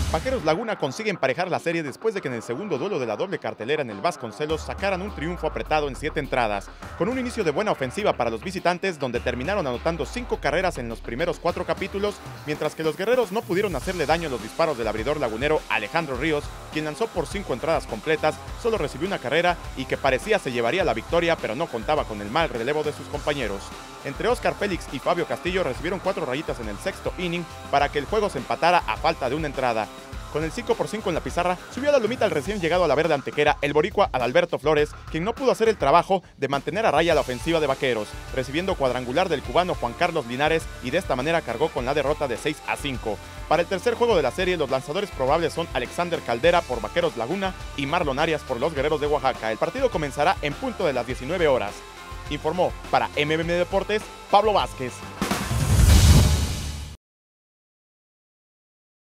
Vaqueros Laguna consigue emparejar la serie después de que en el segundo duelo de la doble cartelera en el Vasconcelos sacaran un triunfo apretado en 7 entradas, con un inicio de buena ofensiva para los visitantes donde terminaron anotando 5 carreras en los primeros 4 capítulos, mientras que los guerreros no pudieron hacerle daño a los disparos del abridor lagunero Alejandro Ríos, quien lanzó por 5 entradas completas, solo recibió una carrera y que parecía se llevaría la victoria, pero no contaba con el mal relevo de sus compañeros. Entre Oscar Félix y Fabio Castillo recibieron 4 rayitas en el sexto inning para que el juego se empatara a falta de una entrada. Con el 5-5 en la pizarra, subió a la lomita al recién llegado a la verde antequera, el boricua Adalberto Flores, quien no pudo hacer el trabajo de mantener a raya la ofensiva de Vaqueros, recibiendo cuadrangular del cubano Juan Carlos Linares y de esta manera cargó con la derrota de 6-5. Para el tercer juego de la serie, los lanzadores probables son Alexander Caldera por Vaqueros Laguna y Marlon Arias por los Guerreros de Oaxaca. El partido comenzará en punto de las 19 horas. Informó para MMM Deportes, Pablo Vázquez.